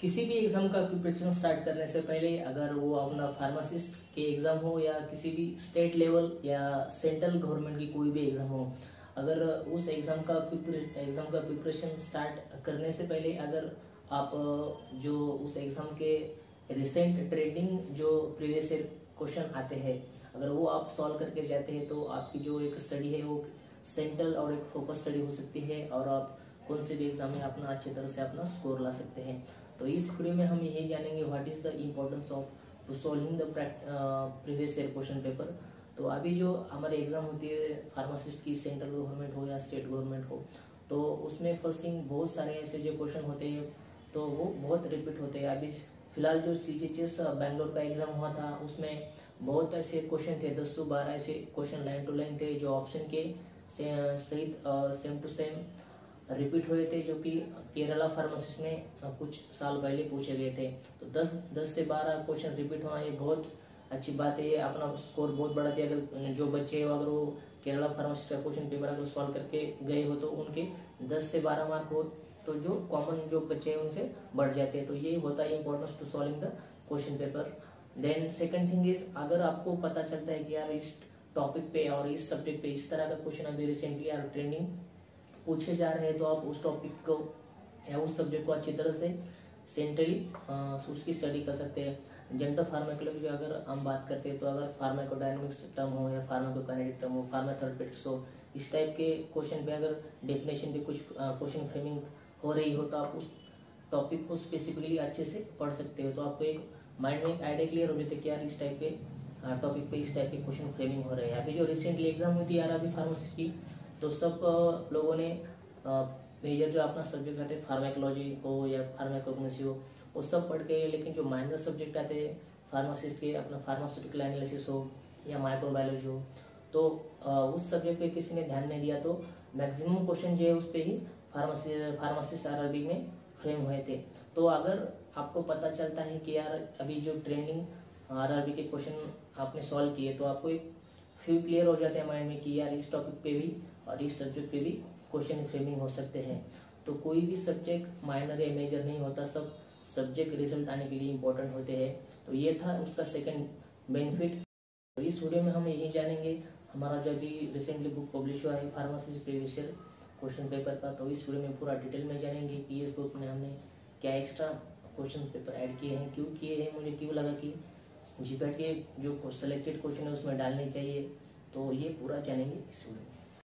किसी भी एग्जाम का प्रिपरेशन स्टार्ट करने से पहले, अगर वो अपना फार्मासिस्ट के एग्जाम हो या किसी भी स्टेट लेवल या सेंट्रल गवर्नमेंट की कोई भी एग्जाम हो, अगर उस एग्जाम का प्रिपरेशन स्टार्ट करने से पहले अगर आप जो उस एग्जाम के रिसेंट ट्रेंडिंग जो प्रीवियस ईयर क्वेश्चन आते हैं, अगर वो आप सॉल्व करके जाते हैं तो आपकी जो एक स्टडी है वो सेंट्रल और एक फोकस स्टडी हो सकती है और आप कौन से भी एग्जाम में अपना अच्छी तरह से अपना स्कोर ला सकते हैं। तो इस वीडियो में हम यही जानेंगे what is the importance of to solving the previous year question paper. तो अभी जो हमारे एग्जाम होती है फार्मासिस्ट की, सेंट्रल गवर्नमेंट हो या स्टेट गवर्नमेंट हो, तो उसमें फर्स्ट थिंग बहुत सारे ऐसे जो क्वेश्चन होते हैं तो वो बहुत रिपीट होते हैं। अभी फिलहाल जो CGHS बैंगलोर का एग्जाम हुआ था उसमें बहुत ऐसे क्वेश्चन थे, 10 से 12 ऐसे क्वेश्चन लाइन टू लाइन थे जो ऑप्शन के सहित सेम टू सेम रिपीट हुए थे, जो कि केरला फार्मासिस्ट में कुछ साल पहले पूछे गए थे। तो 10 से 12 क्वेश्चन रिपीट होना ये बहुत अच्छी बात है, ये अपना स्कोर बहुत बढ़ाती है। अगर जो बच्चे अगर वो केरला फार्मासिस्ट का क्वेश्चन पेपर अगर सॉल्व करके गए हो तो उनके 10 से 12 मार्क हो तो जो कॉमन जो बच्चे हैं उनसे बढ़ जाते हैं। तो ये होता है importance to solving the question paper. Then second thing is, अगर आपको पता चलता है कि यार इस टॉपिक पे और इस सब्जेक्ट पे इस तरह का क्वेश्चन अभी रिसेंटली यार ट्रेंडिंग पूछे जा रहे हैं, तो आप उस टॉपिक को या उस सब्जेक्ट को अच्छी तरह से सेंट्रली उसकी स्टडी कर सकते हैं। जनरल फार्माकोलॉजी की अगर हम बात करते हैं तो अगर फार्माकोडायनामिक्स टर्म हो या फार्माकोकाइनेटिक टर्म हो, फार्माथेरेपेटिक्स हो, इस टाइप के क्वेश्चन पे अगर डेफिनेशन पे कुछ क्वेश्चन फ्रेमिंग हो रही हो तो आप उस टॉपिक को स्पेसिफिकली अच्छे से पढ़ सकते हो। तो आपको एक माइंड में एक आइडिया क्लियर हो जाता है कि यार इस टाइप के टॉपिक पे इस टाइप के क्वेश्चन फ्रेमिंग हो रहे हैं। अभी जो रिसेंटली एग्जाम हुई थी यार अभी फार्मेसी की, तो सब लोगों ने मेजर जो अपना सब्जेक्ट रहते हैं फार्माकोलॉजी हो या फार्माकोग्नोसी हो वो सब पढ़ के, लेकिन जो माइनर सब्जेक्ट आते हैं फार्मासिस्ट के, अपना फार्मास्यूटिकल एनालिसिस हो या माइक्रोबायोलॉजी हो, तो उस सब्जेक्ट पे किसी ने ध्यान नहीं दिया तो मैक्सिमम क्वेश्चन जो है उस पर ही फार्मासिस्ट RRB में फ्रेम हुए थे। तो अगर आपको पता चलता है कि यार अभी जो ट्रेंडिंग RRB के क्वेश्चन आपने सॉल्व किए तो आपको एक फ्यू क्लियर हो जाते हैं माइंड में कि यार इस टॉपिक पे भी और इस सब्जेक्ट पे भी क्वेश्चन फ्रेमिंग हो सकते हैं। तो कोई भी सब्जेक्ट माइनर या मेजर नहीं होता, सब सब्जेक्ट रिजल्ट आने के लिए इम्पोर्टेंट होते हैं। तो ये था उसका सेकंड बेनिफिट। तो इस वीडियो में हम यही जानेंगे हमारा जो अभी रिसेंटली बुक पब्लिश हुआ है pharmacist previous year question paper का, तो इस वीडियो में पूरा डिटेल में जानेंगे कि इस बुक में हमने क्या एक्स्ट्रा क्वेश्चन पेपर ऐड किए हैं, क्यों किए हैं, मुझे क्यों लगा कि GPAT के जो सेलेक्टेड क्वेश्चन है उसमें डालने चाहिए। तो ये पूरा जानेंगे इस वीडियो में।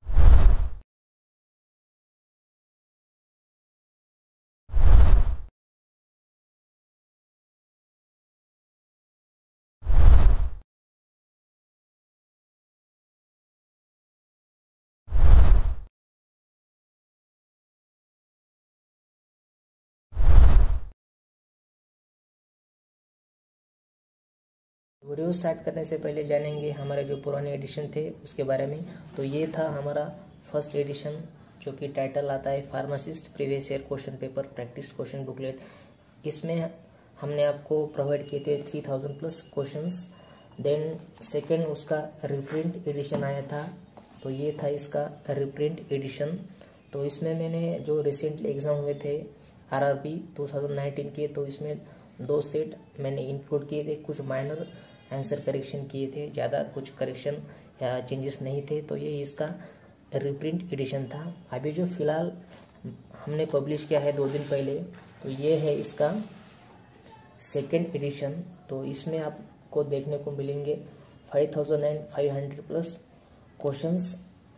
वीडियो स्टार्ट करने से पहले जानेंगे हमारे जो पुराने एडिशन थे उसके बारे में। तो ये था हमारा फर्स्ट एडिशन जो कि टाइटल आता है pharmacist previous year question paper practice question booklet. इसमें हमने आपको प्रोवाइड किए थे 3000 प्लस क्वेश्चंस। देन सेकंड उसका रिप्रिंट एडिशन आया था, तो ये था इसका रिप्रिंट एडिशन। तो इसमें मैंने जो रिसेंटली एग्जाम हुए थे RRB 2019 के, तो इसमें 2 सेट मैंने इंक्लूड किए थे, कुछ माइनर आंसर करेक्शन किए थे, ज़्यादा कुछ करेक्शन या चेंजेस नहीं थे। तो ये इसका रिप्रिंट एडिशन था। अभी जो फिलहाल हमने पब्लिश किया है 2 दिन पहले, तो ये है इसका सेकेंड एडिशन। तो इसमें आपको देखने को मिलेंगे 5500 प्लस क्वेश्चंस।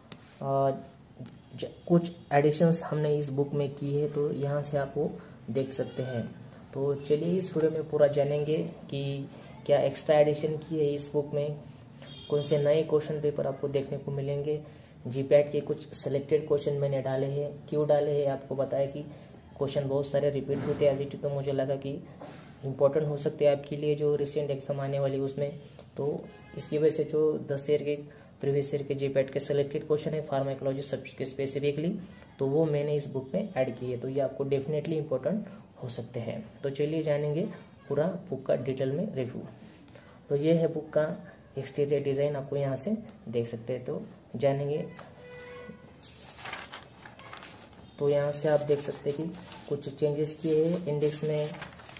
कुछ एडिशंस हमने इस बुक में की है, तो यहाँ से आप वो देख सकते हैं। तो चलिए इस वीडियो में पूरा जानेंगे कि क्या एक्स्ट्रा एडिशन की है इस बुक में, कौन से नए क्वेश्चन पेपर आपको देखने को मिलेंगे, GPAT के कुछ सेलेक्टेड क्वेश्चन मैंने डाले हैं, क्यों डाले हैं आपको बताया कि क्वेश्चन बहुत सारे रिपीट होते हैं तो मुझे लगा कि इम्पोर्टेंट हो सकते हैं आपके लिए जो रिसेंट एग्जाम आने वाली उसमें। तो इसकी वजह से जो 10 ईयर के प्रीवियस ईयर के GPAT के सेलेक्टेड क्वेश्चन है फार्माकोलॉजी सब्जेक्ट के स्पेसिफिकली, तो वो मैंने इस बुक में ऐड किए, तो ये आपको डेफिनेटली इंपॉर्टेंट हो सकते हैं। तो चलिए जानेंगे पूरा बुक का डिटेल में रिव्यू। तो ये है बुक का एक्सटीरियर डिज़ाइन, आपको यहाँ से देख सकते हैं। तो जानेंगे, तो यहाँ से आप देख सकते हैं कि कुछ चेंजेस किए हैं इंडेक्स में,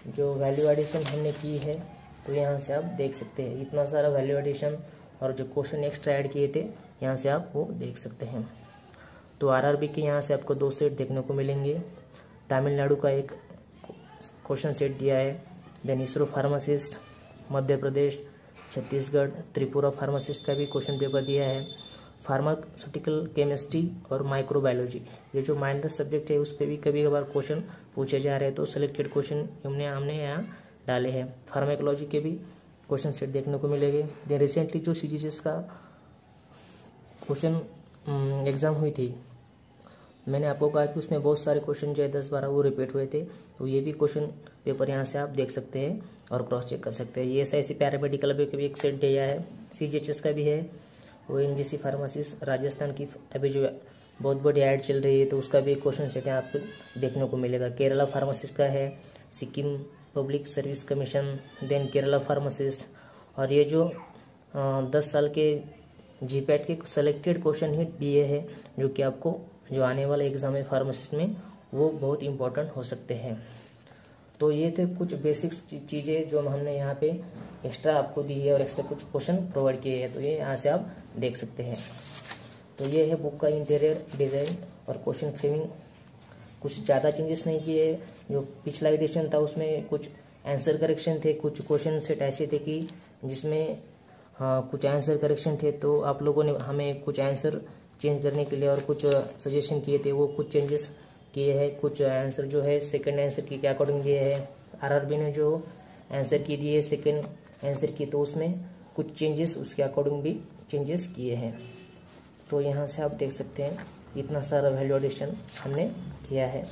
जो वैल्यू एडिशन हमने की है, तो यहाँ से आप देख सकते हैं इतना सारा वैल्यू एडिशन और जो क्वेश्चन एक्स्ट्रा ऐड किए थे यहाँ से आप वो देख सकते हैं। तो आरआरबी के यहाँ से आपको 2 सेट देखने को मिलेंगे। तमिलनाडु का एक क्वेश्चन सेट दिया है, then ISRO pharmacist, Madhya Pradesh, Chhattisgarh, Tripura pharmacist का भी क्वेश्चन पेपर दिया है। फार्मास्यूटिकल केमिस्ट्री और माइक्रोबायोलॉजी, ये जो माइनर सब्जेक्ट है उस पर भी कभी कभार क्वेश्चन पूछे जा रहे हैं, तो सिलेक्टेड क्वेश्चन हमने यहाँ डाले हैं। फार्माकोलॉजी के भी क्वेश्चन सेट देखने को मिलेंगे। देन रिसेंटली जो सीजीएचएस का क्वेश्चन एग्ज़ाम हुई थी, मैंने आपको कहा कि उसमें बहुत सारे क्वेश्चन जो है 10-12 वो रिपीट हुए थे, तो ये भी क्वेश्चन पेपर यहाँ से आप देख सकते हैं और क्रॉस चेक कर सकते हैं। ये एसआईसी पैरामेडिकल अभी कभी एक सेट दिया है, सीजीएचएस का भी है, ओएनजीसी फार्मासिस्ट राजस्थान की अभी जो बहुत बड़ी ऐड चल रही है, तो उसका भी क्वेश्चन सेट यहाँ आपको देखने को मिलेगा। केरला फार्मासिस्ट का है, Sikkim public service commission, then Kerala pharmacist, और ये जो 10 साल के जीपैट के सेलेक्टेड क्वेश्चन ही दिए हैं, जो कि आपको जो आने वाले एग्जाम है फार्मासिस्ट में वो बहुत इंपॉर्टेंट हो सकते हैं। तो ये थे कुछ बेसिक्स चीज़ें जो हमने यहाँ पे एक्स्ट्रा आपको दी है और एक्स्ट्रा कुछ क्वेश्चन प्रोवाइड किए हैं, तो ये यहाँ से आप देख सकते हैं। तो ये है बुक का इंटीरियर डिज़ाइन और क्वेश्चन फ्रेमिंग। कुछ ज़्यादा चेंजेस नहीं किए, जो पिछला एडिशन था उसमें कुछ आंसर करेक्शन थे, कुछ क्वेश्चन सेट ऐसे थे कि जिसमें कुछ आंसर करेक्शन थे, तो आप लोगों ने हमें कुछ आंसर चेंज करने के लिए और कुछ सजेशन किए थे, वो कुछ चेंजेस किए हैं। कुछ आंसर जो है सेकंड आंसर की के अकॉर्डिंग दिए हैं। आरआरबी ने जो आंसर की दिए सेकंड आंसर की, तो उसमें कुछ चेंजेस उसके अकॉर्डिंग भी चेंजेस किए हैं। तो यहाँ से आप देख सकते हैं इतना सारा वैल्यू एडिशन हमने किया है।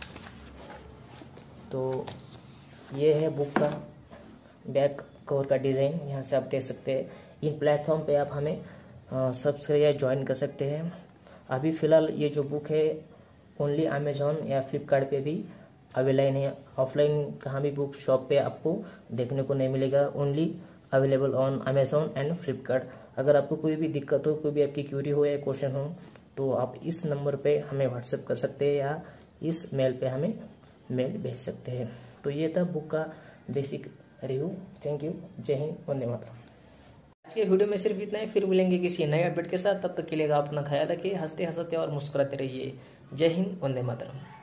तो ये है बुक का बैक कवर का डिज़ाइन, यहाँ से आप देख सकते हैं। इन प्लेटफॉर्म पे आप हमें सब्सक्राइब या ज्वाइन कर सकते हैं। अभी फ़िलहाल ये जो बुक है ओनली अमेजॉन या फ्लिपकार्ट पे भी अवेलेबल है, ऑफलाइन कहाँ भी बुक शॉप पे आपको देखने को नहीं मिलेगा, only available on Amazon and Flipkart. अगर आपको कोई भी दिक्कत हो, कोई भी आपकी क्यूरी हो या क्वेश्चन हो, तो आप इस नंबर पे हमें व्हाट्सएप कर सकते हैं या इस मेल पे हमें मेल भेज सकते हैं। तो ये था बुक का बेसिक रिव्यू। Thank you. जय हिंद, वंदे मातरम। आज के वीडियो में सिर्फ इतना ही, फिर मिलेंगे किसी नए अपडेट के साथ। तब तक के लिए आप अपना ख्याल रखिए, हंसते हंसते और मुस्कुराते रहिए। जय हिंद, वंदे मातरम।